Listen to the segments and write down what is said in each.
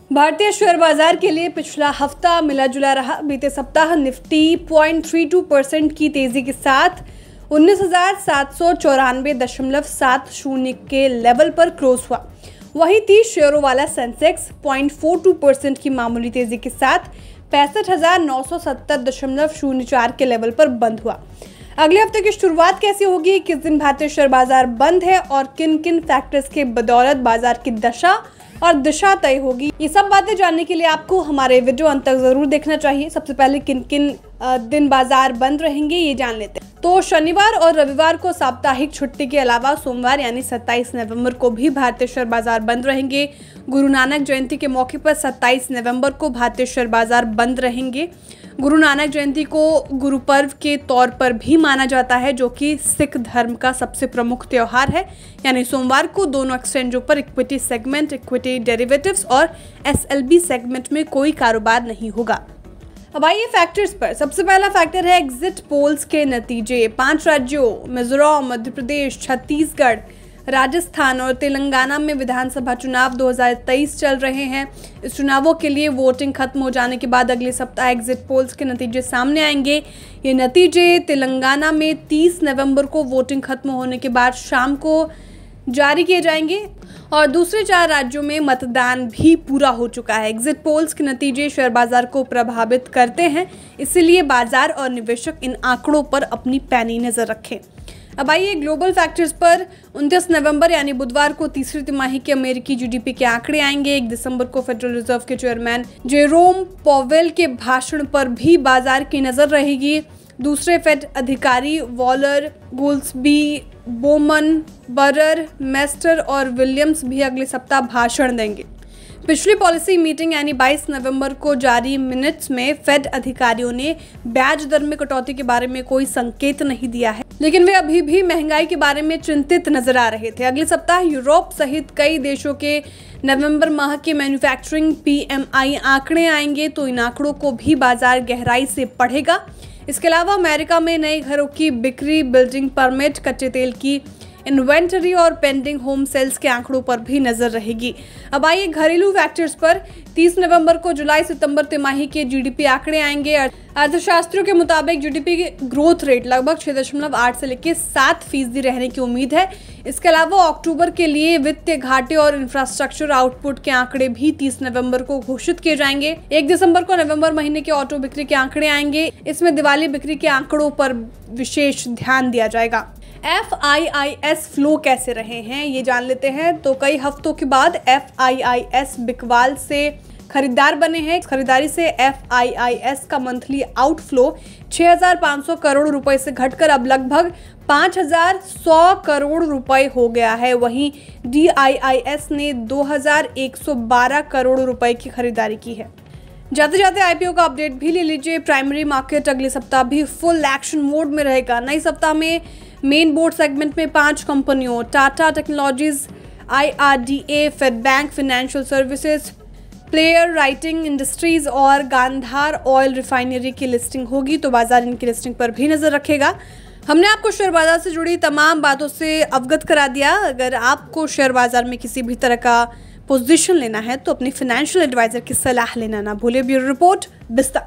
भारतीय शेयर बाजार के लिए पिछला हफ्ता मिला जुला रहा। बीते सप्ताह निफ्टी 0.32% की तेजी के साथ 19,794.70 के लेवल पर क्लोज हुआ। वहीं 30 शेयरों वाला सेंसेक्स 0.42% की मामूली तेजी के साथ 65,970.04 के लेवल पर बंद हुआ। अगले हफ्ते की शुरुआत कैसी होगी, किस दिन भारतीय शेयर बाजार बंद है और किन किन फैक्टर्स के बदौलत बाजार की दशा और दिशा तय होगी, ये सब बातें जानने के लिए आपको हमारे वीडियो अंत तक जरूर देखना चाहिए। सबसे पहले किन किन दिन बाजार बंद रहेंगे ये जान लेते हैं। तो शनिवार और रविवार को साप्ताहिक छुट्टी के अलावा सोमवार यानी 27 नवंबर को भी भारतीय शेयर बाजार बंद रहेंगे। गुरु नानक जयंती के मौके पर 27 नवंबर को भारतीय शेयर बाजार बंद रहेंगे। गुरु नानक जयंती को गुरु पर्व के तौर पर भी माना जाता है, जो कि सिख धर्म का सबसे प्रमुख त्योहार है। यानी सोमवार को दोनों एक्सचेंजों पर इक्विटी सेगमेंट, इक्विटी डेरिवेटिव्स और SLB सेगमेंट में कोई कारोबार नहीं होगा। अब आइए फैक्टर्स पर। सबसे पहला फैक्टर है एग्जिट पोल्स के नतीजे। 5 राज्यों मिजोरम, मध्य प्रदेश, छत्तीसगढ़, राजस्थान और तेलंगाना में विधानसभा चुनाव 2023 चल रहे हैं। इस चुनावों के लिए वोटिंग खत्म हो जाने के बाद अगले सप्ताह एग्जिट पोल्स के नतीजे सामने आएंगे। ये नतीजे तेलंगाना में 30 नवंबर को वोटिंग खत्म होने के बाद शाम को जारी किए जाएंगे और दूसरे 4 राज्यों में मतदान भी पूरा हो चुका है। एग्जिट पोल्स के नतीजे शेयर बाजार को प्रभावित करते हैं, इसलिए बाजार और निवेशक इन आंकड़ों पर अपनी पैनी नजर रखें। अब आइए ग्लोबल फैक्टर्स पर। 29 नवंबर यानी बुधवार को तीसरी तिमाही के अमेरिकी GDP के आंकड़े आएंगे। 1 दिसंबर को फेडरल रिजर्व के चेयरमैन जेरोम पॉवेल के भाषण पर भी बाजार की नजर रहेगी। दूसरे फेड अधिकारी वॉलर, गोल्सबी, बोमन, बरर, मेस्टर और विलियम्स भी अगले सप्ताह भाषण देंगे। पिछली पॉलिसी मीटिंग यानी 22 नवंबर को जारी मिनट्स में फेड अधिकारियों ने ब्याज दर में कटौती के बारे में कोई संकेत नहीं दिया है, लेकिन वे अभी भी महंगाई के बारे में चिंतित नजर आ रहे थे। अगले सप्ताह यूरोप सहित कई देशों के नवंबर माह के मैन्युफैक्चरिंग PMI आंकड़े आएंगे, तो इन आंकड़ों को भी बाजार गहराई से पढ़ेगा। इसके अलावा अमेरिका में नए घरों की बिक्री, बिल्डिंग परमिट, कच्चे तेल की इन्वेंटरी और पेंडिंग होम सेल्स के आंकड़ों पर भी नजर रहेगी। अब आइए घरेलू फैक्टर्स पर। 30 नवंबर को जुलाई-सितंबर तिमाही के GDP आंकड़े आएंगे। अर्थशास्त्रियों के मुताबिक GDP की ग्रोथ रेट लगभग 6.8 से लेकर 7% रहने की उम्मीद है। इसके अलावा अक्टूबर के लिए वित्तीय घाटे और इंफ्रास्ट्रक्चर आउटपुट के आंकड़े भी 30 नवंबर को घोषित किए जाएंगे। 1 दिसंबर को नवंबर महीने के ऑटो बिक्री के आंकड़े आएंगे। इसमें दिवाली बिक्री के आंकड़ों पर विशेष ध्यान दिया जाएगा। FIIS फ्लो कैसे रहे हैं ये जान लेते हैं। तो कई हफ्तों के बाद FIIS बिकवाल से खरीदार बने हैं। खरीदारी से FIIS का मंथली आउटफ्लो 6,500 करोड़ रुपए से घटकर अब लगभग 5,100 करोड़ रुपए हो गया है। वहीं DIIS ने 2,112 करोड़ रुपए की खरीदारी की है। जाते जाते IPO का अपडेट भी ले लीजिए। प्राइमरी मार्केट अगले सप्ताह भी फुल एक्शन मोड में रहेगा। नए सप्ताह में मेन बोर्ड सेगमेंट में 5 कंपनियों Tata technologies, IRDA, fed bank financial services, flair writing industries और गांधार ऑयल रिफाइनरी की लिस्टिंग होगी, तो बाजार इनकी लिस्टिंग पर भी नजर रखेगा। हमने आपको शेयर बाजार से जुड़ी तमाम बातों से अवगत करा दिया। अगर आपको शेयर बाजार में किसी भी तरह का पोजीशन लेना है तो अपनी फाइनेंशियल एडवाइजर की सलाह लेना ना भूले। Bureau report, बिस्तक।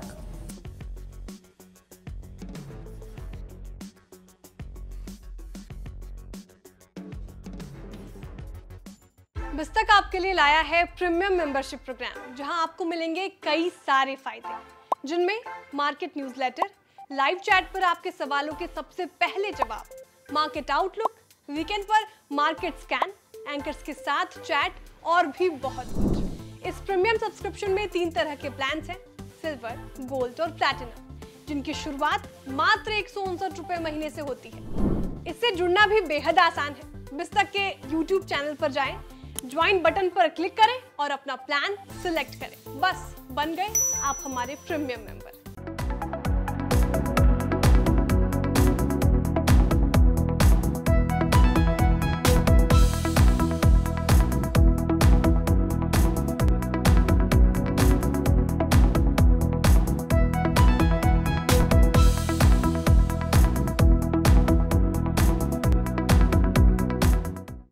बिस्तक आपके लिए लाया है प्रीमियम मेंबरशिप प्रोग्राम, जहां आपको मिलेंगे कई सारे फायदे, जिनमें मार्केट न्यूज़लेटर, लाइव चैट पर आपके सवालों के सबसे पहले जवाब, मार्केट आउटलुक, वीकेंड पर मार्केट स्कैन, एंकर्स के साथ चैट और भी बहुत कुछ। इस प्रीमियम सब्सक्रिप्शन में 3 तरह के प्लान्स हैं, सिल्वर, गोल्ड और प्लैटिनम, जिनकी शुरुआत मात्र 159 रुपए महीने से होती है। इससे जुड़ना भी बेहद आसान है। बिस्तक के YouTube चैनल पर जाएं, ज्वाइन बटन पर क्लिक करें और अपना प्लान सिलेक्ट करें। बस बन गए आप हमारे प्रीमियम मेंबर।